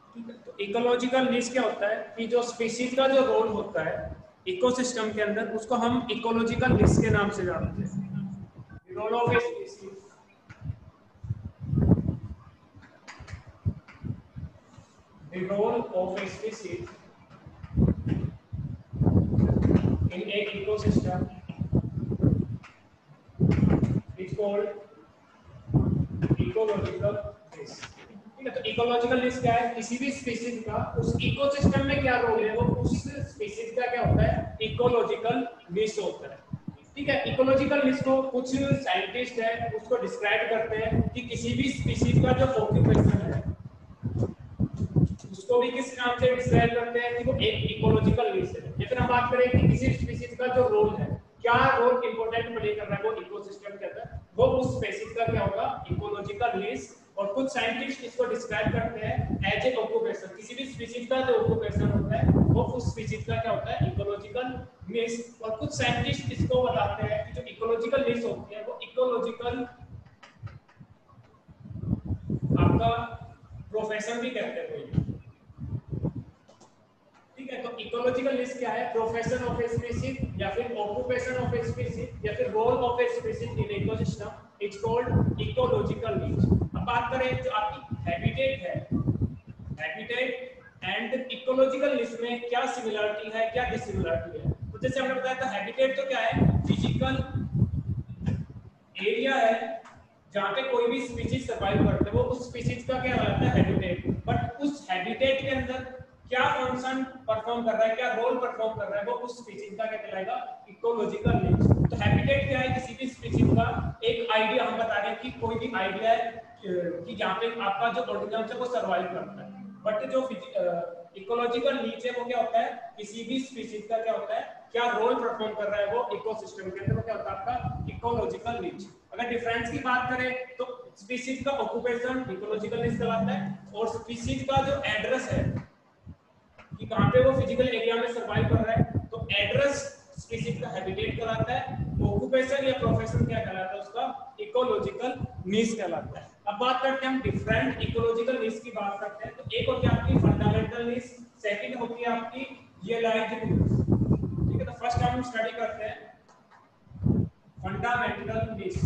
ठीक है, तो इकोलॉजिकल नीश क्या होता है कि जो स्पीशीज का जो रोल होता है इकोसिस्टम के अंदर, उसको हम इकोलॉजिकल नीश के नाम से जानते हैं। Role of a species, the role of a species in a ecosystem is called ecological niche। ठीक है, तो इकोलॉजिकल निश क्या है, किसी भी स्पीशीज का उस इकोसिस्टम में क्या रोल है, वो उस स्पीशीज का क्या होता है, इकोलॉजिकल निश होता है। ठीक है, इकोलॉजिकल निश को कुछ साइंटिस्ट है उसको डिस्क्राइब करते हैं कि किसी भी स्पीशीज का जो ऑक्यूपेशन है उसको भी किस नाम से डिस्क्राइब करते हैं कि वो एक इकोलॉजिकल निश है। या फिर हम बात करें कि किसी स्पीशीज का जो रोल है, क्या रोल इंपॉर्टेंट प्ले कर रहा है वो इकोसिस्टम के अंदर, वो उस स्पीशीज का क्या होगा, इकोलॉजिकल निश। और कुछ साइंटिस्ट इसको डिस्क्राइब करते हैं एज ए ऑक्यूपेशन, किसी भी स्पीशीज का जो ऑक्यूपेशन होता है वो उस स्पीशीज का क्या होता है, इकोलॉजिकल निश। और कुछ साइंटिस्ट इसको बताते हैं कि जो इकोलॉजिकल निश होती है वो इकोलॉजिकल आपका प्रोफेशन भी कहते हैं कोई। ठीक है, तो इकोलॉजिकल निश क्या है, प्रोफेशन ऑफ ए स्पीशीज या फिर ऑक्यूपेशन ऑफ ए स्पीशीज या फिर role of a species in ecosystem, it's called ecological niche. अब बात करें जो आपकी हैबिटेट है, हैबिटेट एंड इकोलॉजिकल निश में क्या सिमिलरिटी है, क्या डिसिमिलरिटी है। तो जैसे हमने बताया था, हैबिटेट तो क्या है, फिजिकल एरिया है जहां पे कोई भी स्पीशीज सर्वाइव करते हैं, वो उस स्पीशीज का क्या कहलाता है, हैबिटेट। बट उस हैबिटेट के अंदर क्या फंक्शन परफॉर्म कर रहा है, क्या रोल परफॉर्म कर रहा है, वो उस स्पीशीज का क्या कहलाएगा, इकोलॉजिकल निश। तो हैबिटेट क्या है, किसी भी स्पीशीज का एक आइडिया, हम बता रहे हैं कि कोई भी आइडिया है कि जहां पे आपका जो ऑर्गेनिज्म है वो सर्वाइव करता है। बट जो इकोलॉजिकल निश है वो क्या होता है, किसी भी स्पीशीज का क्या होता है, क्या रोल परफॉर्म कर रहा है वो इकोसिस्टम के अंदर, वो क्या होता है आपका इकोलॉजिकल निश। अगर डिफरेंस की बात करें तो स्पीशीज का ऑक्यूपेशन इकोलॉजिकल निश कहलाता है, और स्पीशीज का जो एड्रेस है कि कहां पे वो फिजिकल एरिया में सर्वाइव कर रहा है, तो एड्रेस स्पीशीज का हैबिटेट कहलाता है, ऑक्यूपेशन या प्रोफेशन क्या कहलाता है, उसका इकोलॉजिकल निश कहलाता है। अब बात करते हैं हम डिफरेंट इकोलॉजिकल निश की बात करते हैं। तो एक होती है आपकी फंडामेंटल निश, सेकंड होती है आपकी रियलाइज्ड निश। ठीक है, तो फर्स्ट हम स्टडी करते हैं फंडामेंटल निश।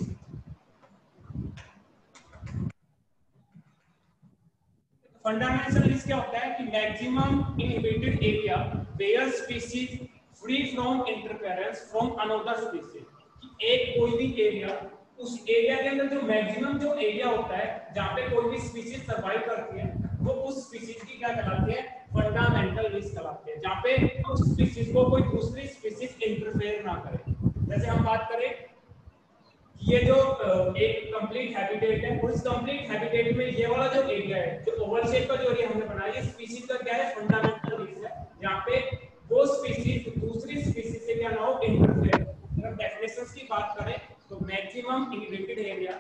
फंडामेंटल निश क्या होता है कि maximum inhibited area where species free from interference from another species. कि एक कोई भी एरिया, उस एरिया के अंदर जो मैक्सिमम जो एरिया होता है जहां पे कोई भी स्पीशीज सर्वाइव करती है, वो उस स्पीशीज की क्या कहलाती है, फंडामेंटल निश कहलाती है, जहां पे उस स्पीशीज को कोई दूसरी स्पीशीज इंटरफेयर ना करे। जैसे हम बात करें ये जो एक कंप्लीट हैबिटेट है, उस कंप्लीट हैबिटेट में ये वाला जो एरिया है, जो ओवल शेप का जो एरिया हमने बनाया, ये स्पीशीज का क्या है, फंडामेंटल निश है, जहां पे वो स्पीशीज दूसरी स्पीशीज से क्या ना हो, इंटरफेयर। अगर डेफिनेशंस की बात करें तो maximum inhibited area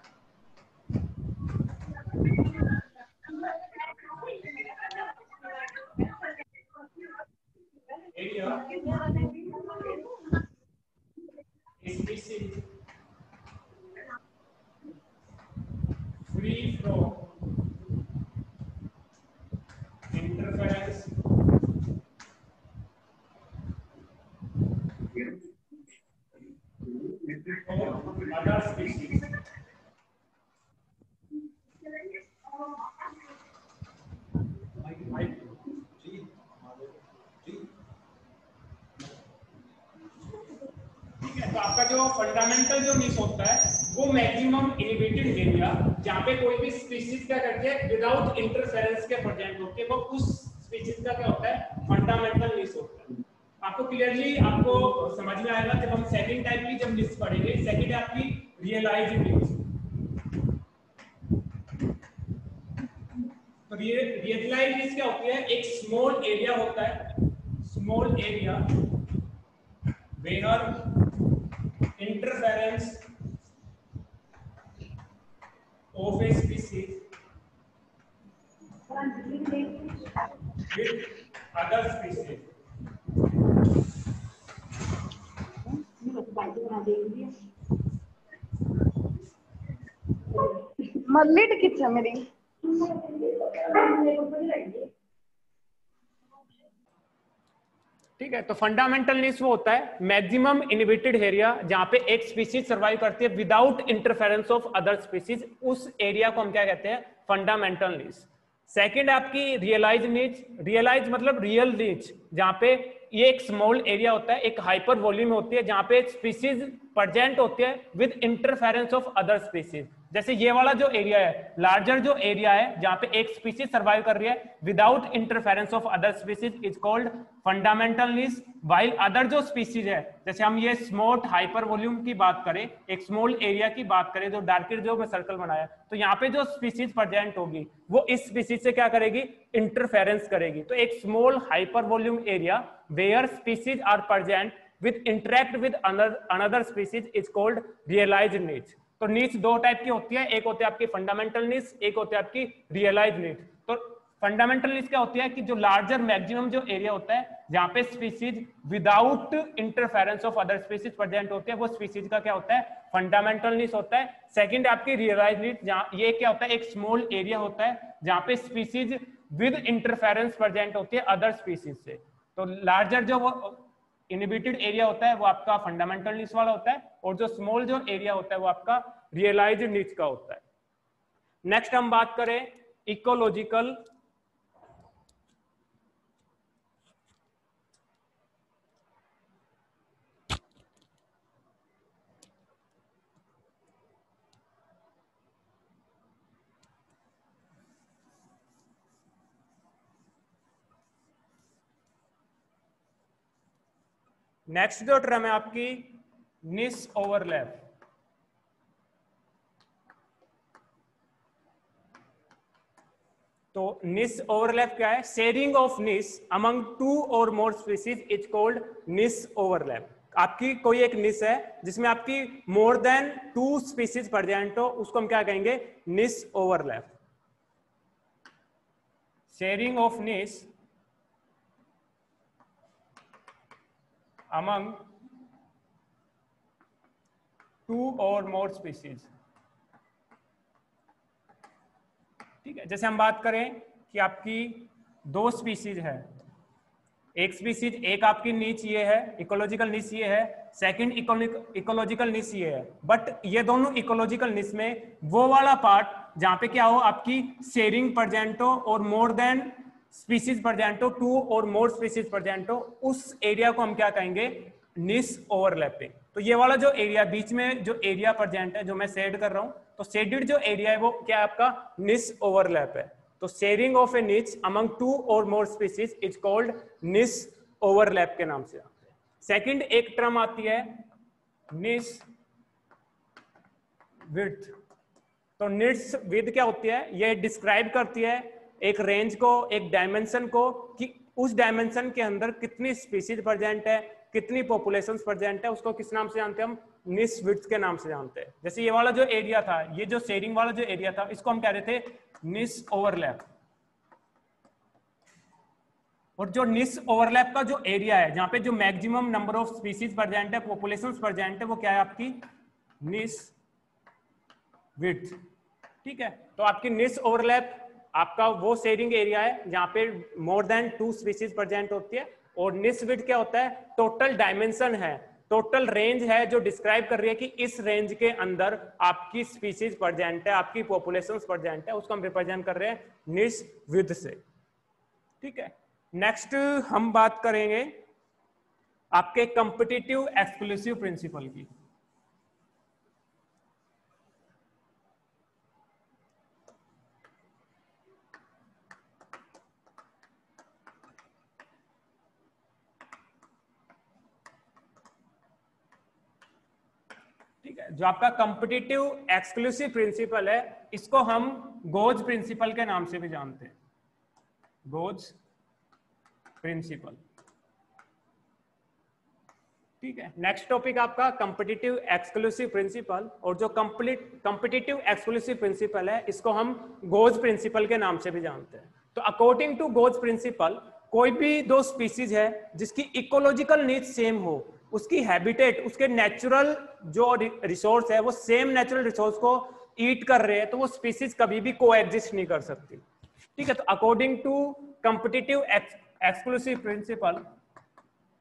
species free from interference of other species। ठीक है, तो आपका जो फंडामेंटल जो निश होता है वो मैक्सिमम इनहिबिटेड एरिया जहां पे कोई भी स्पीशीज क्या करती है विदाउट इंटरफेरेंस के प्रेजेंट होती है, वो उस स्पीशीज का क्या होता है, फंडामेंटल निश होता है। आपको क्लियरली आपको समझ में आएगा जब हम सेकंड टाइप की जब निश पढ़ेंगे। सेकंड है आपकी रियलाइज्ड निश। तो ये रियलाइज्ड निश क्या होती है, एक स्मॉल एरिया होता है, small area where interference of a species with other species। मल्लिट कितना मेरी ठीक है। तो फंडामेंटल नीश वो होता है मैक्सिमम इनहिबिटेड एरिया जहां पे एक स्पीशीज सर्वाइव करती है without interference of other species, उस एरिया को हम क्या कहते हैं, फंडामेंटल नीश। सेकंड आपकी रियलाइज नीच, रियलाइज मतलब रियल नीच, जहां पे ये एक स्मॉल एरिया होता है, एक हाइपर वॉल्यूम होती है जहां पे स्पीशीज प्रेजेंट होती है with interference of other species. जैसे ये वाला जो एरिया है, लार्जर जो एरिया है जहां पे एक स्पीशीज सर्वाइव कर रही है without interference of other species is called fundamental niche. While other जो स्पीशीज है, जैसे हम ये स्मॉल हाइपर वॉल्यूम की बात करें, एक स्मॉल एरिया की बात करें, जो डार्कर जो मैं सर्कल बनाया, तो यहाँ पे जो स्पीशीज प्रेजेंट होगी वो इस स्पीशीज से क्या करेगी, इंटरफेरेंस करेगी। तो एक small hyper volume area where species are present with interact with another species is called realized niche. तो नीच दो टाइप की होती है, एक होती है आपकी फंडामेंटल नीच, एक होती है आपकी रियलाइज्ड नीच। तो फंडामेंटल नीच क्या होती है कि जो लार्जर मैक्सिमम जो एरिया होता है जहां पे species without interference of other species present होती है, वो स्पीशीज का क्या होता है, फंडामेंटल नीच होता है। सेकंड आपकी रियलाइज्ड नीच, जहां ये क्या होता है, एक स्मॉल एरिया होता है जहां पे स्पीशीज विद इंटरफेरेंस प्रेजेंट होती है अदर स्पीशीज से। तो लार्जर जो वो इनहिबिटेड एरिया होता है वो आपका फंडामेंटल नीच वाला होता है, और जो स्मॉल जो एरिया होता है वो आपका रियलाइज्ड नीच का होता है। नेक्स्ट हम बात करें इकोलॉजिकल। नेक्स्ट जो टर्म है आपकी निश ओवरलैप। तो निश ओवरलैप क्या है, sharing of niche among two or more species is called niche overlap. आपकी कोई एक निश है जिसमें आपकी more than two species present हो, उसको हम क्या कहेंगे, niche overlap. Sharing of niche among two or more species। ठीक है, जैसे हम बात करें कि आपकी दो स्पीशीज है, एक स्पीशीज, एक आपकी नीच ये है, इकोलॉजिकल नीच ये है, सेकंड इकोलॉजिकल नीच ये है, बट ये दोनों इकोलॉजिकल नीच में वो वाला पार्ट जहां पे क्या हो, आपकी शेयरिंग प्रेजेंट हो or more than species present हो, two or more species present हो, उस एरिया को हम क्या कहेंगे, निश ओवरलैपिंग। तो ये वाला जो एरिया बीच में जो एरिया प्रेजेंट है जो मैं शेड कर रहा हूं, तो शेडेड जो एरिया है वो क्या है आपका, निश ओवरलैप है। तो शेयरिंग ऑफ ए निश among two or more species is called niche overlap के नाम से। सेकंड एक टर्म आती है निश विड्थ। तो निश विड्थ क्या होती है, ये डिस्क्राइब करती है एक रेंज को, एक डायमेंशन को, कि उस डायमेंशन के अंदर कितनी स्पीशीज प्रेजेंट है, कितनी पॉपुलेशंस प्रेजेंट है, उसको किस नाम से जानते हैं हम, निश विड्थ के नाम से जानते हैं। जैसे ये वाला जो एरिया था, ये जो शेयरिंग वाला जो एरिया था, इसको हम कह रहे थे निश ओवरलैप। और जो निश ओवरलैप का जो एरिया है जहां पे जो maximum number of species present है, पॉपुलेशंस प्रेजेंट है, वो क्या है आपकी निश विड्थ। ठीक है, तो आपकी निश ओवरलैप आपका वो शेयरिंग एरिया है जहां पे more than two species present होती है, और निश विड्थ क्या होता है, टोटल डायमेंशन है, टोटल रेंज है जो डिस्क्राइब कर रही है कि इस रेंज के अंदर आपकी स्पीशीज प्रेजेंट है, आपकी पॉपुलेशंस प्रेजेंट है, उसको हम रिप्रेजेंट कर रहे हैं निश विड्थ से। ठीक है, नेक्स्ट हम बात करेंगे आपके कॉम्पिटिटिव एक्सक्लूसिव प्रिंसिपल की। ठीक है, जो आपका कॉम्पिटिटिव एक्सक्लूसिव प्रिंसिपल है, इसको हम गोज प्रिंसिपल के नाम से भी जानते हैं, गोज प्रिंसिपल। ठीक है, नेक्स्ट टॉपिक आपका कॉम्पिटिटिव एक्सक्लूसिव प्रिंसिपल, और जो कॉम्पिटिटिव एक्सक्लूसिव प्रिंसिपल है इसको हम गोज प्रिंसिपल के नाम से भी जानते हैं। तो अकॉर्डिंग टू गोज प्रिंसिपल, कोई भी दो स्पीशीज है जिसकी इकोलॉजिकल नीड्स सेम हो, उसकी हैबिटेट, उसके नेचुरल जो रिसोर्स है वो सेम नेचुरल रिसोर्स को ईट कर रहे हैं, तो वो स्पीशीज कभी भी कोएग्जिस्ट नहीं कर सकती। ठीक है, तो according to competitive exclusive principle,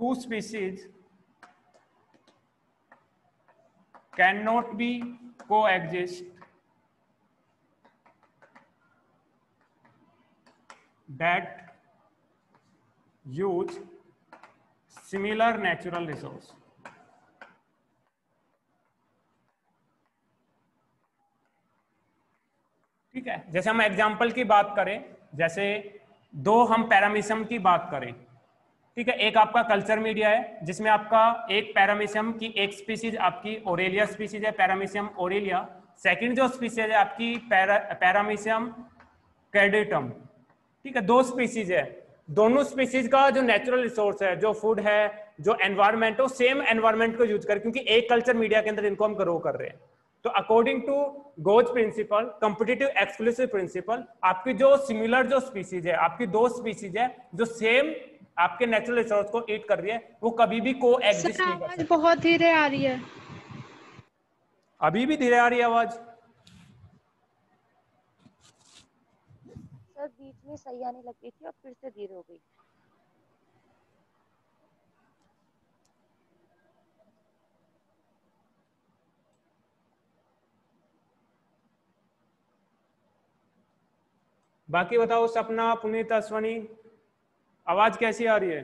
two species cannot be coexist that use similar natural resource. ठीक है, जैसे हम एग्जाम्पल की बात करें, जैसे दो हम पैरामीशियम की बात करें, ठीक है, एक आपका कल्चर मीडिया है जिसमें आपका एक पैरामीशियम की एक स्पीसीज आपकी ओरेलिया स्पीसीज है, पैरामीशियम ओरेलिया। सेकंड जो स्पीसीज है आपकी पैरामीशियम कैडेटम। ठीक है, दो स्पीसीज है, दोनों स्पीसीज का जो नेचुरल रिसोर्स है, जो फूड है, जो एनवायरमेंट है, सेम एनवायरमेंट को यूज कर, क्योंकि एक कल्चर मीडिया के अंदर इनको हम ग्रो कर रहे हैं। तो according to Gause principle, competitive exclusive principle, आपकी जो सिमिलर जो स्पीसीज है, आपकी दो स्पीसीज है जो सेम आपके नेचुरल रिसोर्स को ईट कर रही है, वो कभी भी को एग्जिस्ट नहीं कर सकती। बहुत धीरे आ रही है। अभी भी धीरे आ रही है आवाज? सर बीच में सही आने लग गई थी और फिर से धीरे हो गई। बाकी बताओ सपना, पुनीत, अश्वनी, आवाज कैसी आ रही है?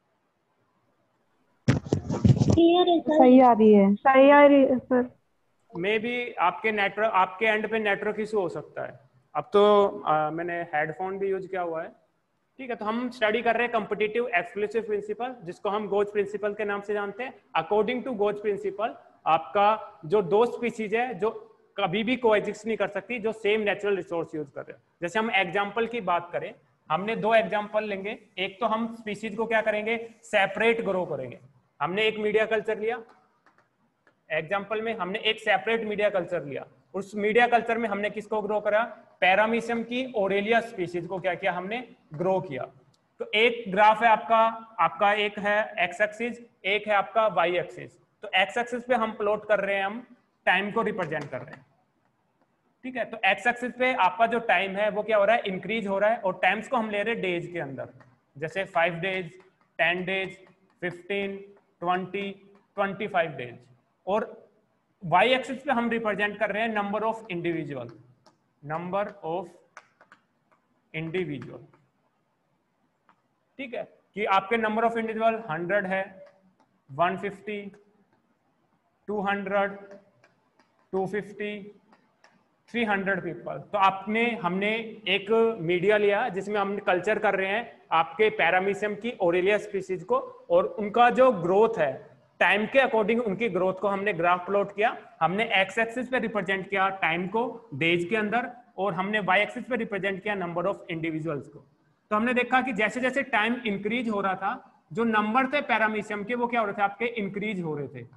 सही आ रही है, सही आ रही है सर। मे बी आपके नेटवर्क, आपके एंड पे नेटवर्क इशू हो सकता है। अब तो मैंने हेडफोन भी यूज किया हुआ है। ठीक है, तो हम स्टडी कर रहे हैं कॉम्पिटिटिव एक्सक्लूसिव प्रिंसिपल, जिसको हम गोज प्रिंसिपल के नाम से जानते हैं। अकॉर्डिंग टू गोज प्रिंसिपल, आपका जो दो स्पीसीज है जो कभी भी कोएग्जिस्ट नहीं कर सकती, जो सेम नेचुरल रिसोर्स यूज कर रहे हैं। जैसे हम एग्जाम्पल की बात करें, हमने दो एग्जाम्पल लेंगे। एक तो हम स्पीसीज को क्या करेंगे, सेपरेट ग्रो करेंगे। हमने एक मीडिया कल्चर लिया, एग्जाम्पल में हमने एक सेपरेट मीडिया कल्चर लिया। उस मीडिया कल्चर में हमने किसको ग्रो करा, पैरामीशियम की ओरेलिया स्पीसीज को क्या किया, हमने ग्रो किया। तो एक ग्राफ है आपका एक है एक्स एक्सिस, एक है आपका वाई एक्सिस। तो एक्स एक्सिस पे हम प्लॉट कर रहे हैं, हम टाइम को रिप्रेजेंट कर रहे हैं। ठीक है, तो एक्स एक्सिस पे आपका जो टाइम है वो क्या हो रहा है, इंक्रीज हो रहा है, और टाइम्स को हम ले रहे हैं डेज के अंदर, जैसे 5 डेज, 10 डेज, 15, 20, 25 डेज। और वाई एक्सिस पे हम रिप्रेजेंट कर रहे हैं number of individual, number of individual. ठीक है, कि आपके नंबर ऑफ इंडिविजुअल 100 है, 150, 200, 250, 300 पीपल। तो हमने एक मीडिया लिया जिसमें हम कल्चर कर रहे हैं आपके पैरामीशियम की ओरेलिया स्पीसीज को, और उनका जो ग्रोथ है टाइम के अकॉर्डिंग, उनकी ग्रोथ को हमने ग्राफ प्लॉट किया। हमने एक्स एक्सिस पे रिप्रेजेंट किया टाइम को डेज के अंदर, और हमने वाई एक्सिस पे रिप्रेजेंट किया नंबर ऑफ इंडिविजुअल्स को। तो हमने देखा कि जैसे जैसे टाइम इंक्रीज हो रहा था, जो नंबर थे पैरामीशियम के वो क्या हो रहे थे, आपके इंक्रीज हो रहे थे।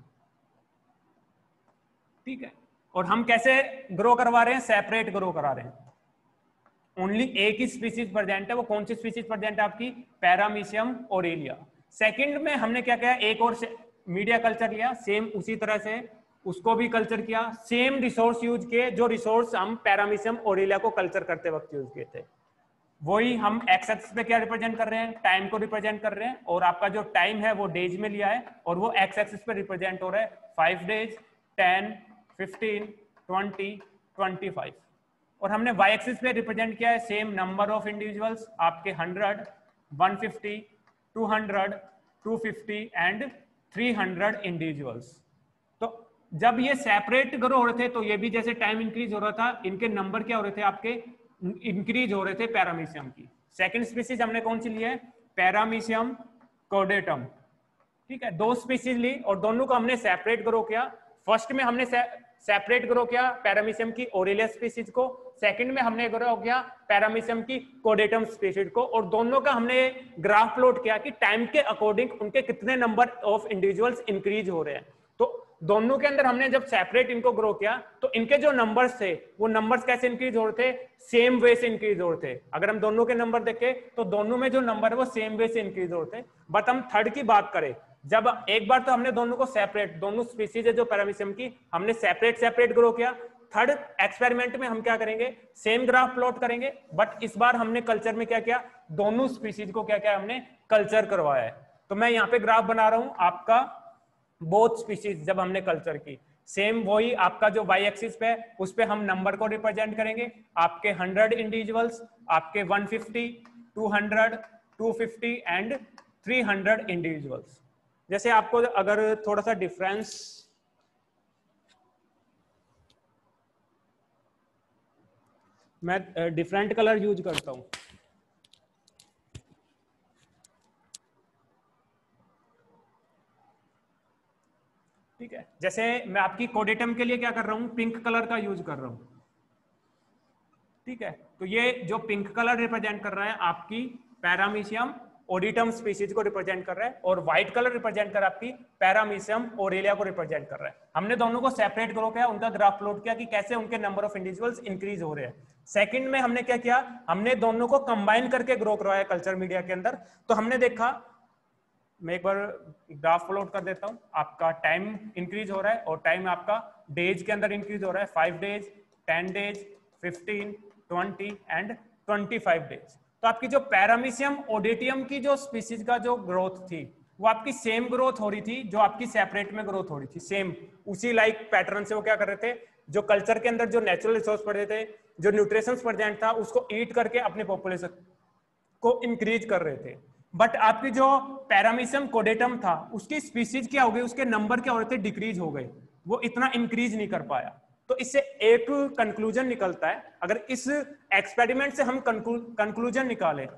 ठीक है, और हम कैसे ग्रो करवा रहे हैं, सेपरेट ग्रो करा रहे हैं। ओनली एक ही स्पीसीज प्रेजेंट है, वो कौन सी स्पीसीज प्रेजेंट है, आपकी पैरामीशियम ओरेलिया। सेकंड में हमने क्या किया, एक और मीडिया कल्चर लिया, सेम उसी तरह से उसको भी कल्चर किया, सेम रिसोर्स यूज किए, जो रिसोर्स हम पैरामीशियम ओरेलिया को कल्चर करते वक्त यूज किए थे। वही हम एक्स एक्सिस पे क्या रिप्रेजेंट कर रहे हैं, टाइम को रिप्रेजेंट कर रहे हैं, और आपका जो टाइम है वो डेज में लिया है, और वो एक्स एक्सिस पे रिप्रेजेंट हो रहा है 5 डेज, 10, 15, 20, 25। और हमने वाई एक्सिस पे रिप्रेजेंट किया है सेम नंबर ऑफ इंडिविजुअल्स, आपके 100, 150, 200, 250 एंड 300 इंडिविजुअल्स। तो जब ये सेपरेट ग्रो हो रहे थे, तो ये भी जैसे टाइम इंक्रीज हो रहा था, इनके नंबर क्या हो रहे थे, आपके इंक्रीज हो रहे थे पैरामीशियम की। सेकंड स्पीसीज हमने कौन सी ली है, पैरामीशियम कॉर्डेटम। ठीक है, दो स्पीसीज ली और दोनों को हमने सेपरेट ग्रो किया। फर्स्ट में हमने सेपरेट ग्रो किया पैरामीशियम की ओरेलिया स्पीसीज को, सेकंड में हमने ग्रो किया पैरामीशियम की कॉर्डेटम स्पीसीज को, और दोनों का हमने ग्राफ प्लॉट किया कि टाइम के अकॉर्डिंग उनके कितने नंबर ऑफ इंडिविजुअल्स इंक्रीज हो रहे हैं। तो दोनों के अंदर हमने जब सेपरेट इनको ग्रो किया, तो इनके जो नंबर्स थे वो नंबर्स कैसे इंक्रीज हो रहे थे, सेम वे से इंक्रीज हो रहे थे। अगर हम दोनों के नंबर देखें तो दोनों में जो नंबर है वो सेम वे से इंक्रीज हो रहे थे। बट हम थर्ड की बात करें, जब एक बार तो हमने दोनों को सेपरेट, दोनों स्पीसीज है जो पैरामीशियम की, हमने सेपरेट ग्रो किया। थर्ड एक्सपेरिमेंट में हम क्या करेंगे, सेम ग्राफ प्लॉट करेंगे, बट इस बार हमने कल्चर में क्या किया, दोनों स्पीसीज को क्या किया, हमने कल्चर करवाया है। तो मैं यहाँ पे ग्राफ बना रहा हूँ आपका बोथ स्पीशीज, जब हमने कल्चर की सेम वही आपका जो वाई एक्सिस पे है उस पे हम नंबर को रिप्रेजेंट करेंगे, आपके 100 इंडिविजुअल्स, आपके 150, 200, 250 एंड 300 इंडिविजुअल्स। जैसे आपको अगर थोड़ा सा डिफरेंस, मैं डिफरेंट कलर यूज करता हूं, ठीक है। जैसे मैं आपकी कोडेटम के लिए क्या कर रहा हूं, पिंक कलर का यूज कर रहा हूं, ठीक है। तो ये जो पिंक कलर रिप्रेजेंट कर रहा है आपकी पैरामीशियम ओडिटम स्पीशीज को रिप्रेजेंट कर रहा है, और व्हाइट कलर रिप्रेजेंट कर आपकी पैरामीशियम ओरेलिया को रिप्रेजेंट कर रहा है। हमने दोनों को सेपरेट करो किया, उनका ग्राफ प्लॉट किया कि कैसे उनके नंबर ऑफ इंडिविजुअल्स इंक्रीज हो रहे हैं। सेकंड में हमने क्या किया, हमने दोनों को कंबाइन करके ग्रो करवाया कल्चर मीडिया के अंदर। तो हमने देखा, मैं एक बार ग्राफ प्लॉट कर देता हूं, आपका टाइम इंक्रीज हो रहा है और टाइम आपका डेज के अंदर इंक्रीज हो रहा है, 5 डेज, 10 डेज, 15, 20 एंड 25 डेज। तो आपकी जो पैरामीशियम ओडेटियम की जो स्पीसीज का जो ग्रोथ थी वो आपकी सेम ग्रोथ हो रही थी जो आपकी सेपरेट में ग्रोथ हो रही थी, सेम उसी लाइक पैटर्न से वो क्या कर रहे थे, जो कल्चर के अंदर जो नेचुरल रिसोर्स पड़ रहे थे, जो न्यूट्रिशंस प्रेजेंट था उसको ईट करके अपने पॉपुलेशन को इंक्रीज कर रहे थे। बट आपकी जो पैरामीशियम कोडेटम था उसकी स्पीसीज क्या हो गई, उसके नंबर क्या हो रहे थे, डिक्रीज हो गए, वो इतना इंक्रीज नहीं कर पाया। तो इससे एक कंक्लूजन निकलता है, अगर इस एक्सपेरिमेंट से हम कंक्लूजन निकालें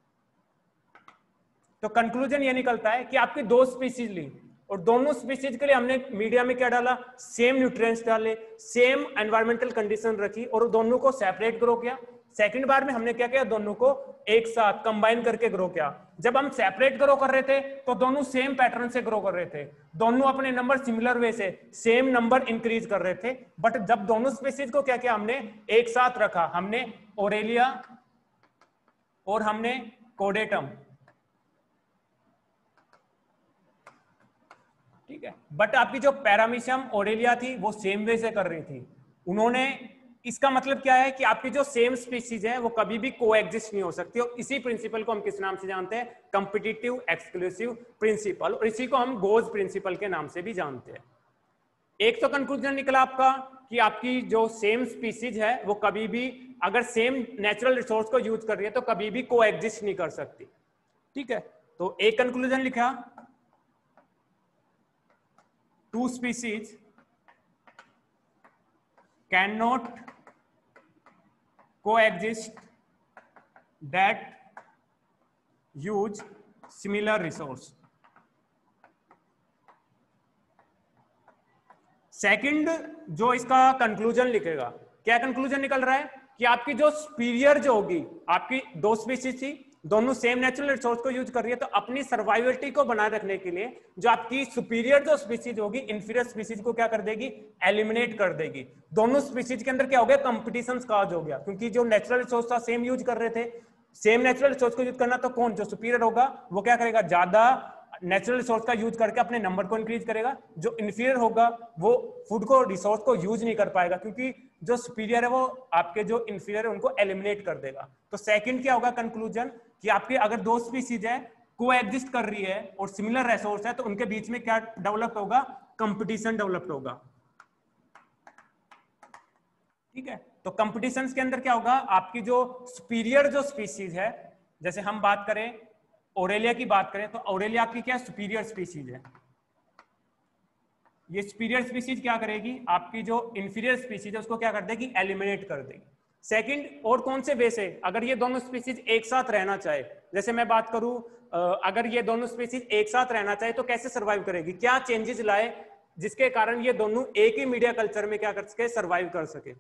तो कंक्लूजन ये निकलता है कि आपकी दो स्पीसीज ली और दोनों स्पीसीज के लिए हमने मीडिया में क्या डाला, सेम न्यूट्रिएंट्स डाले, सेम एनवायरमेंटल कंडीशन रखी और दोनों को सेपरेट ग्रो किया। सेकंड बार में हमने क्या किया, दोनों को एक साथ कंबाइन करके ग्रो किया। जब हम सेपरेट ग्रो कर रहे थे तो दोनों सेम पैटर्न से ग्रो कर रहे थे, दोनों अपने नंबर सिमिलर वे से सेम नंबर इंक्रीज कर रहे थे। बट जब दोनों स्पीसीज को क्या किया, हमने एक साथ रखा, हमने ओरेलिया और हमने कोडेटम, ठीक है। बट आपकी जो पैरामीशियम ओरेलिया थी वो सेम वे से कर रही थी उन्होंने। इसका मतलब क्या है कि आपकी जो सेम स्पीसीज है वो कभी भी कोएग्जिस्ट नहीं हो सकती, और इसी प्रिंसिपल को हम किस नाम से जानते हैं, कंपिटिटिव एक्सक्लूसिव प्रिंसिपल, और इसी को हम गोज प्रिंसिपल के नाम से भी जानते हैं। एक तो कंक्लूजन निकला आपका कि आपकी जो सेम स्पीसीज है वो कभी भी अगर सेम नेचुरल रिसोर्स को यूज कर रही है तो कभी भी कोएग्जिस्ट नहीं कर सकती, ठीक है। तो एक कंक्लूजन लिखा, two species cannot coexist that use similar resource. Second जो इसका कंक्लूजन लिखेगा, क्या कंक्लूजन निकल रहा है कि आपकी जो सुपीरियर जो होगी, आपकी दो स्पीसीज थी, दोनों सेम नेचुरल रिसोर्स को यूज कर रही है, तो अपनी सर्वाइवलिटी को बनाए रखने के लिए जो आपकी सुपीरियर जो स्पीसीज होगी इंफीरियर स्पीसीज को क्या कर देगी, एलिमिनेट कर देगी। दोनों स्पीसीज के अंदर क्या हो गया, कंपटीशन काज हो गया, क्योंकि जो नेचुरल रिसोर्स था सेम यूज कर रहे थे, सेम नेचुरल रिसोर्स को यूज करना, तो कौन जो सुपीरियर होगा वो क्या करेगा, ज्यादा नेचुरल रिसोर्स का यूज करके अपने नंबर को इंक्रीज करेगा। जो इंफीरियर होगा वो फूड को रिसोर्स को यूज नहीं कर पाएगा, क्योंकि जो सुपीरियर है वो आपके जो इंफीरियर है उनको एलिमिनेट कर देगा। तो सेकंड क्या होगा कंक्लूजन, कि आपके अगर दो स्पीसीज है कोएग्जिस्ट कर रही है और सिमिलर रिसोर्स है तो उनके बीच में क्या डेवलप होगा, कंपटीशन डेवलप होगा, ठीक है। तो कंपटीशन के अंदर क्या होगा, आपकी जो सुपीरियर जो स्पीसीज है, जैसे हम बात करें ओरेलिया की बात करें तो ओरेलिया आपकी क्या सुपीरियर स्पीसीज है, ये सुपीरियर स्पीसीज क्या करेगी, आपकी जो इंफीरियर स्पीसीज है उसको क्या कर देगी, एलिमिनेट कर देगी। सेकंड, और कौन से वे से, अगर ये दोनों स्पीसीज एक साथ रहना चाहे, जैसे मैं बात करूं अगर ये दोनों स्पीसीज एक साथ रहना चाहे तो कैसे सर्वाइव करेगी, क्या चेंजेस लाए जिसके कारण ये दोनों एक ही मीडिया कल्चर में क्या कर सके, सर्वाइव कर सके।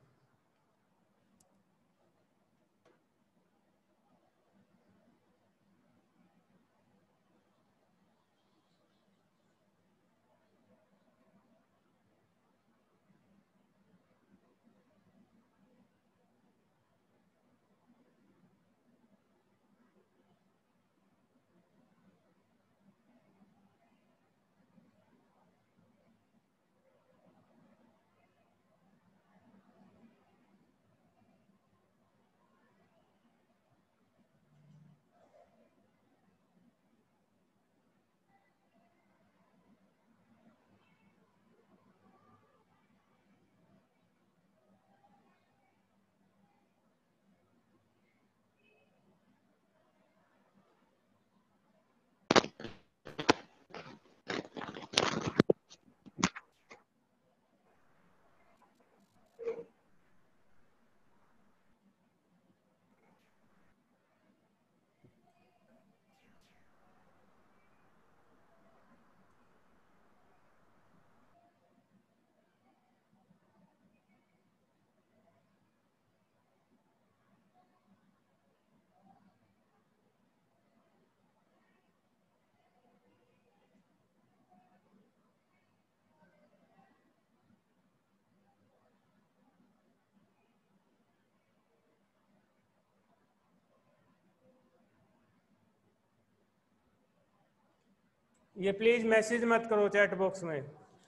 ये प्लीज मैसेज मत करो चैट बॉक्स में।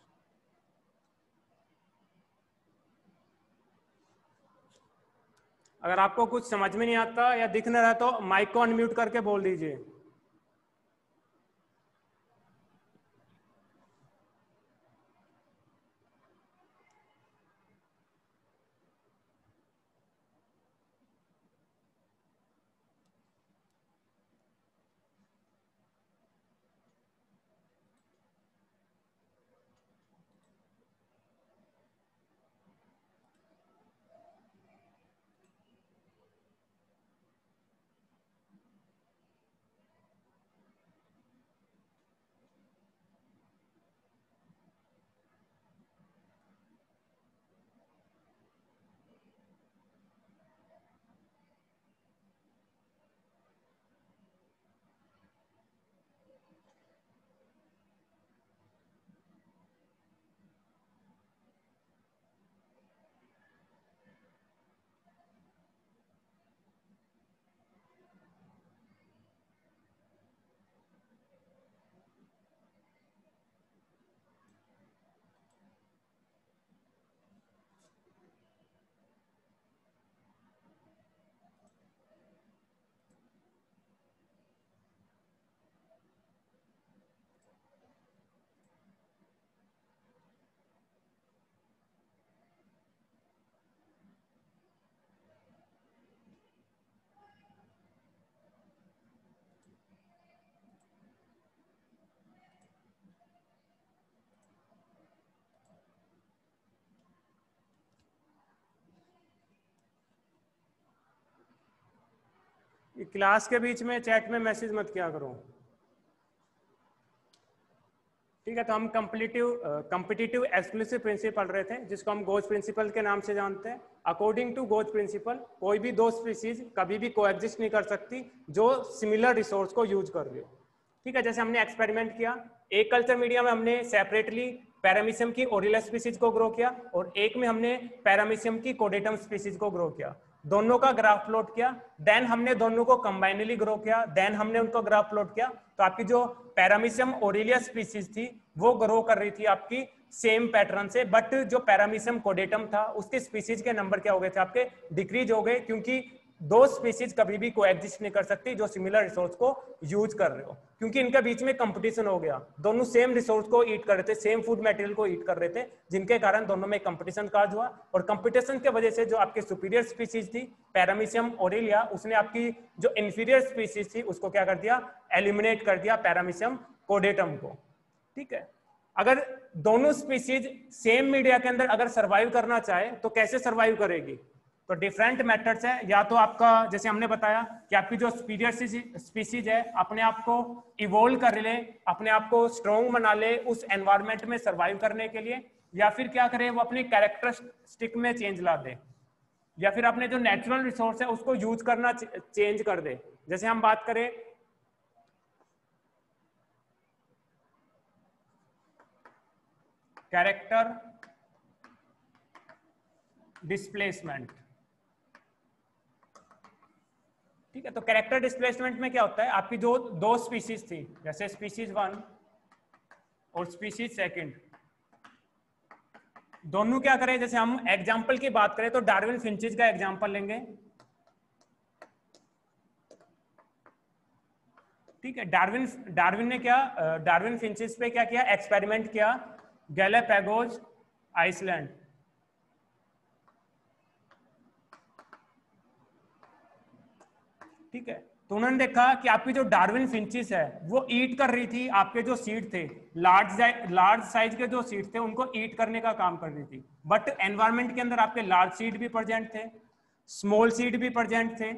अगर आपको कुछ समझ में नहीं आता या दिख नहीं रहा तो माइक को अनम्यूट करके बोल दीजिए। क्लास के बीच में चैट में मैसेज मत किया करो, ठीक है। तो हम कम्पिटिटिव एक्सक्लूसिव प्रिंसिपल पढ़ रहे थे, जिसको हम गोज प्रिंसिपल के नाम से जानते हैं। अकॉर्डिंग टू गोज प्रिंसिपल कोई भी दो स्पीसीज कभी भी कोएग्जिस्ट नहीं कर सकती जो सिमिलर रिसोर्स को यूज कर रही हो, ठीक है। जैसे हमने एक्सपेरिमेंट किया, एक कल्चर मीडिया में हमने सेपरेटली पैरामीशियम की ओरिला स्पीसीज को ग्रो किया और एक में हमने पैरामीशियम की कोडेटम स्पीसीज को ग्रो किया। दोनों का ग्राफ प्लॉट किया, देन हमने दोनों को कंबाइनली ग्रो किया, देन हमने उनको ग्राफ प्लॉट किया। तो आपकी जो पैरामीशियम ओरिलिया स्पीसीज थी वो ग्रो कर रही थी आपकी सेम पैटर्न से, बट जो पैरामीशियम कोडेटम था उसके स्पीसीज के नंबर क्या हो गए थे आपके, डिक्रीज हो गए, क्योंकि दो स्पीसीज कभी भी कोएग्जिस्ट नहीं कर सकती जो सिमिलर रिसोर्स को यूज कर रहे हो, क्योंकि इनके बीच में कंपटीशन हो गया। दोनों सेम रिसोर्स को ईट कर रहे थे, सेम फूड मटेरियल को ईट कर रहे थे, जिनके कारण दोनों में कंपटीशन काज हुआ। और कंपटीशन के वजह से जो आपके सुपीरियर स्पीसीज थी पैरामीशियम ओरिलिया, उसने आपकी जो इंफीरियर स्पीसीज थी उसको क्या कर दिया, एलिमिनेट कर दिया पैरामीशियम कोडेटम को, ठीक है। अगर दोनों स्पीसीज सेम मीडिया के अंदर अगर सर्वाइव करना चाहे तो कैसे सर्वाइव करेगी, तो डिफरेंट मेथड्स है। या तो आपका जैसे हमने बताया कि आपकी जो सुपीरियर स्पीसीज है अपने आप को इवोल्व कर ले, अपने आप को स्ट्रॉन्ग बना ले उस एनवायरनमेंट में सर्वाइव करने के लिए, या फिर क्या करे वो अपनी कैरेक्टरिस्टिक में चेंज ला दे, या फिर अपने जो नेचुरल रिसोर्स है उसको यूज करना चेंज कर दे। जैसे हम बात करें कैरेक्टर डिस्प्लेसमेंट, ठीक है। तो कैरेक्टर डिस्प्लेसमेंट में क्या होता है, आपकी जो दो स्पीसीज थी, जैसे स्पीसीज 1 और स्पीसीज 2, दोनों क्या करें, जैसे हम एग्जांपल की बात करें तो डार्विन फिंचेस का एग्जांपल लेंगे, ठीक है। डार्विन ने क्या, डार्विन फिंचेस पे क्या किया, एक्सपेरिमेंट किया गैलापागोस आइसलैंड, ठीक है। तो उन्होंने देखा कि आपकी जो डार्विन फिंचेस है वो ईट कर रही थी आपके जो सीड थे, लार्ज साइज के जो सीड थे उनको ईट करने का काम कर रही थी, बट एनवायरनमेंट के अंदर आपके लार्ज सीड भी प्रेजेंट थे, स्मॉल सीड भी प्रेजेंट थे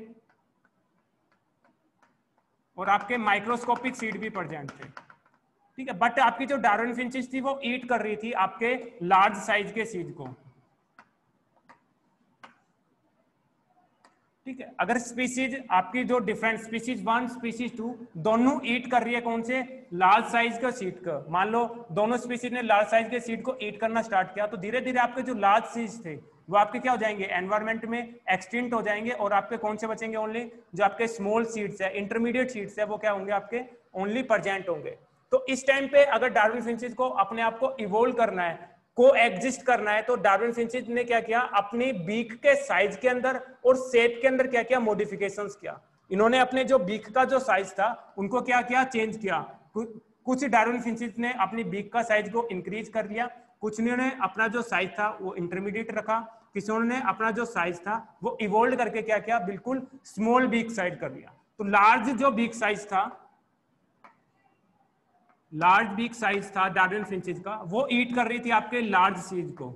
और आपके माइक्रोस्कोपिक सीड भी प्रेजेंट थे, ठीक है। बट आपकी जो डार्विन फिंचेस थी वो ईट कर रही थी आपके लार्ज साइज के सीड को, ठीक है। अगर स्पीसीज आपकी जो डिफरेंट स्पीसीज 1 स्पीसीज 2 दोनों ईट कर रही है कौन से, लार्ज साइज का सीड का, मान लो दोनों स्पीसीज ने लार्ज साइज के सीड को ईट करना स्टार्ट किया, तो धीरे धीरे आपके जो लार्ज सीड्स थे वो आपके क्या हो जाएंगे, एनवायरनमेंट में एक्सटिंक्ट हो जाएंगे, और आपके कौन से बचेंगे, ओनली जो आपके स्मॉल सीड्स है, इंटरमीडिएट सीड्स है, वो क्या होंगे आपके ओनली प्रेजेंट होंगे। तो इस टाइम पे अगर डार्विन फिंचेस को अपने आप को इवोल्व करना है, को एग्जिस्ट करना है, तो डार्विन फिंचेस ने क्या किया, अपनी बीक के साइज के अंदर और शेप के अंदर क्या किया, मॉडिफिकेशंस किया। इन्होंने अपने जो बीक का जो साइज था उनको क्या किया, चेंज किया। कुछ डार्विन फिंचेस ने अपनी बीक का साइज को इंक्रीज कर लिया, कुछ ने अपना जो साइज था वो इंटरमीडिएट रखा, किसी ने अपना जो साइज था वो इवोल्व करके क्या किया, बिल्कुल स्मॉल बीक साइज कर लिया। तो लार्ज जो बीक साइज था, लार्ज बीक साइज था डार्विन फिंचेस का, वो ईट कर रही थी आपके लार्ज सीड को,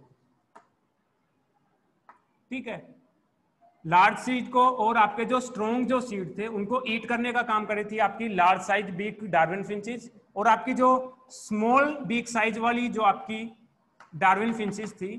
ठीक है, लार्ज सीड को, और आपके जो स्ट्रॉन्ग जो सीड थे उनको ईट करने का काम कर रही थी आपकी large size beak Darwin finches, और आपकी जो स्मॉल बीक साइज वाली जो आपकी डार्विन फिंचेस थी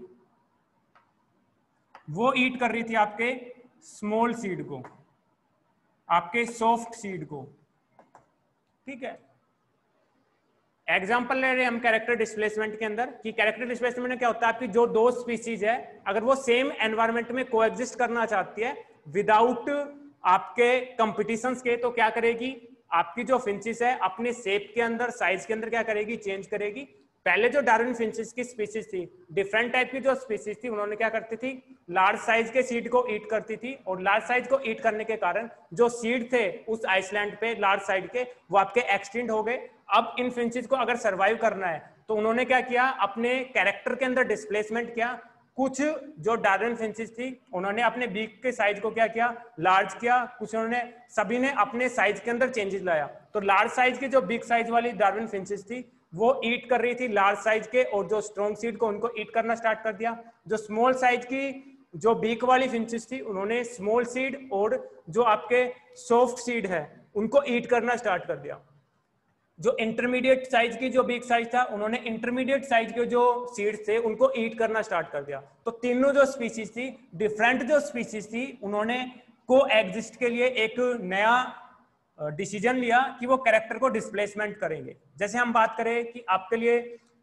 वो ईट कर रही थी आपके स्मॉल सीड को, आपके सॉफ्ट सीड को, ठीक है। एग्जांपल ले रहे हैं हम कैरेक्टर डिस्प्लेसमेंट के अंदर, कि कैरेक्टर डिस्प्लेसमेंट में क्या होता है, आपकी जो दो स्पीसीज है अगर वो सेम एनवायरनमेंट में कोएग्जिस्ट करना चाहती है विदाउट आपके कंपटीशंस के, तो क्या करेगी, आपकी जो फिंचेस है अपने शेप के अंदर, साइज के अंदर क्या करेगी, चेंज करेगी। पहले जो डार्विन फिंचेस की स्पीसीज थी, डिफरेंट टाइप की जो स्पीसीज थी, उन्होंने क्या करती थी, लार्ज साइज के सीड को ईट करती थी, और लार्ज साइज को ईट करने के कारण जो सीड थे उस आइसलैंड पे लार्ज साइज के, वो आपके एक्सटिंक्ट हो गए। अब इन फिंचेस को अगर सर्वाइव करना है तो उन्होंने क्या किया, अपने कैरेक्टर के अंदर डिस्प्लेसमेंट किया। कुछ जो डार्विन फिंचेस थी उन्होंने अपने बीक के साइज को क्या किया, लार्ज किया, कुछ उन्होंने, सभी ने अपने साइज के अंदर चेंजेस लाया। तो लार्ज साइज की जो बिग साइज वाली डार्विन फिंचेस थी वो ईट कर रही थी लार्ज साइज के, और जो स्ट्रॉन्ग सीड को उनको ईट करना स्टार्ट कर दिया। जो स्मॉल साइज की जो बीक वाली फिंचेस थी उन्होंने स्मॉल सीड और जो आपके सॉफ्ट सीड है उनको ईट करना स्टार्ट कर दिया। जो इंटरमीडिएट साइज की जो बिग साइज था उन्होंने इंटरमीडिएट साइज के जो सीड्स थे उनको ईट करना स्टार्ट कर दिया। तो तीनों जो स्पीसीज थी, डिफरेंट जो स्पीसीज थी, उन्होंने को एग्जिस्ट के लिए एक नया डिसीजन लिया कि वो कैरेक्टर को डिस्प्लेसमेंट करेंगे। जैसे हम बात करें कि आपके लिए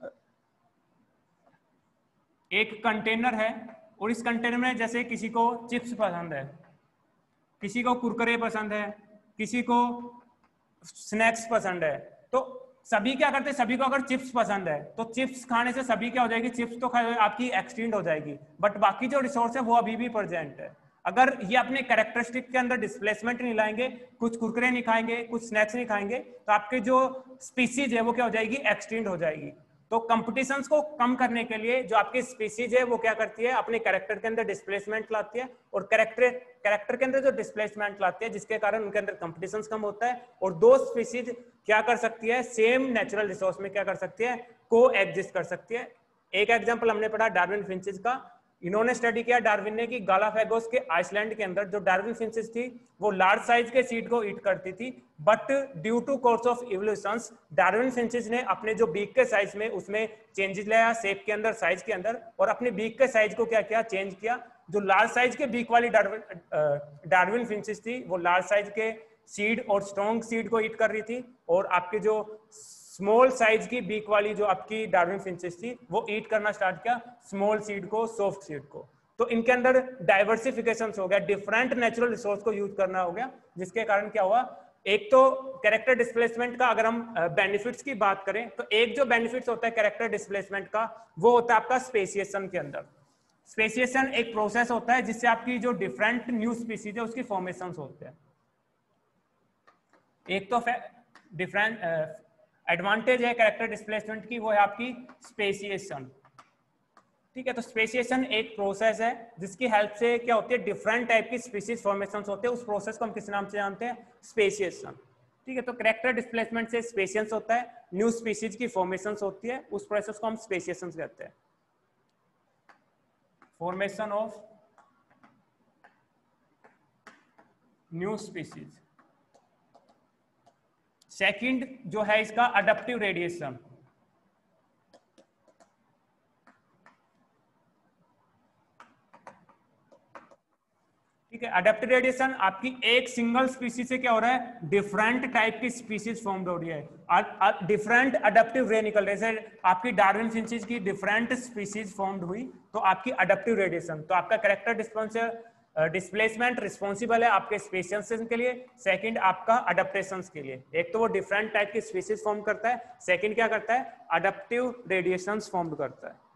एक कंटेनर है और इस कंटेनर में जैसे किसी को चिप्स पसंद है, किसी को कुरकुरे पसंद है, किसी को स्नैक्स पसंद है, तो सभी क्या करते हैं, सभी को अगर चिप्स पसंद है तो चिप्स खाने से सभी क्या हो जाएगी, चिप्स तो आपकी एक्सटेंड हो जाएगी, बट बाकी जो रिसोर्स है वो अभी भी प्रेजेंट है। अगर ये अपने कैरेक्टरिस्टिक के अंदर डिस्प्लेसमेंट नहीं लाएंगे, कुछ कुरकुरे नहीं खाएंगे, कुछ स्नैक्स नहीं खाएंगे, तो आपके जो स्पीसीज है वो क्या हो जाएगी, एक्सटेंड हो जाएगी। तो कंपटीशंस को कम करने के लिए जो आपकी स्पीसीज है वो क्या करती है, अपने कैरेक्टर के अंदर डिस्प्लेसमेंट लाती है, और कैरेक्टर के अंदर जो डिस्प्लेसमेंट लाती है जिसके कारण उनके अंदर कंपटीशंस कम होता है, और दो स्पीसीज क्या कर सकती है, सेम नेचुरल रिसोर्स में क्या कर सकती है, को एग्जिस्ट कर सकती है। एक एग्जाम्पल हमने पढ़ा डार्विन फिंचेस का। इन्होंने स्टडी किया डार्विन ने कि गालापागोस के आइसलैंड के अंदर जो डार्विन फिंचेस थी वो लार्ज साइज के सीड को ईट करती थी, but due to course of evolutions Darwin finches ने अपने जो बीक के साइज में उसमें चेंजेस लाया, शेप के अंदर, साइज के अंदर, और अपने बीक के साइज को क्या किया, चेंज किया। जो लार्ज साइज के बीक वाली डार्विन फिंचेस थी वो लार्ज साइज के सीड और स्ट्रॉन्ग सीड को ईट कर रही थी, और आपके जो स्मॉल साइज की बीक वाली जो आपकी डार्विन फिंचेस थी वो ईट करना स्टार्ट किया स्मॉल सीड को, सॉफ्ट सीड को। तो इनके अंदर डाइवर्सिफिकेशन हो गया, डिफरेंट नेचुरल रिसोर्स को यूज करना हो गया, जिसके कारण क्या हुआ, एक तो कैरेक्टर डिस्प्लेसमेंट का अगर हम बेनिफिट्स की बात करें तो एक जो बेनिफिट्स होता है कैरेक्टर डिस्प्लेसमेंट का वो होता है आपका स्पेसिएशन के अंदर। स्पेसिएशन एक प्रोसेस होता है जिससे आपकी जो डिफरेंट न्यू स्पीसीज है उसकी फॉर्मेशन होते हैं। एक तो डिफरेंट एडवांटेज है कैरेक्टर डिस्प्लेसमेंट की, वो है आपकी स्पेसिएशन, ठीक है। तो स्पेसिएशन एक प्रोसेस है जिसकी हेल्प से क्या होती है, डिफरेंट टाइप की स्पीसीज फॉर्मेशन होते हैं, उस प्रोसेस को हम किस नाम से जानते हैं, स्पेसिएशन, ठीक है। तो कैरेक्टर डिस्प्लेसमेंट से स्पेसिएशन होता है, न्यू स्पीसीज की फॉर्मेशन होती है, उस प्रोसेस को हम स्पेसिएशन कहते हैं, formation of new species. Second जो है इसका अडप्टिव रेडिएशन, ठीक है। अडप्टिव रेडिएशन आपकी एक सिंगल स्पीसीज से क्या हो रहा है, डिफरेंट टाइप की स्पीसीज फॉर्म हो रही है, डिफरेंट अडप्टिव रे निकल रहे हैं। जैसे आपकी डार्विन फिंचेस की डिफरेंट स्पीसीज फॉर्म्ड हुई तो आपकी अडप्टिव रेडिएशन, तो आपका कैरेक्टर डिस्प्लेसमेंट रिस्पॉन्सिबल है आपके स्पेसिएशन के लिए, सेकंड आपका अडेप्टेशन के लिए। एक तो वो डिफरेंट टाइप की स्पीशीज फॉर्म करता है, सेकंड क्या करता है, अडेप्टिव रेडिएशंस फॉर्म करता है।